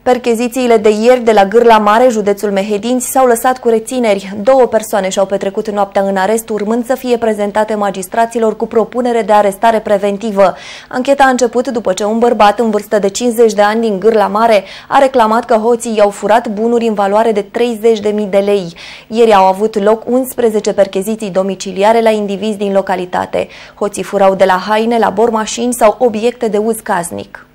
Perchezițiile de ieri de la Gârla Mare, județul Mehedinți, s-au lăsat cu rețineri. 2 persoane și-au petrecut noaptea în arest, urmând să fie prezentate magistraților cu propunere de arestare preventivă. Ancheta a început după ce un bărbat în vârstă de 50 de ani din Gârla Mare a reclamat că hoții i-au furat bunuri în valoare de 30.000 de lei. Ieri au avut loc 11 percheziții domiciliare la indivizi din localitate. Hoții furau de la haine la bormașini sau obiecte de uz casnic.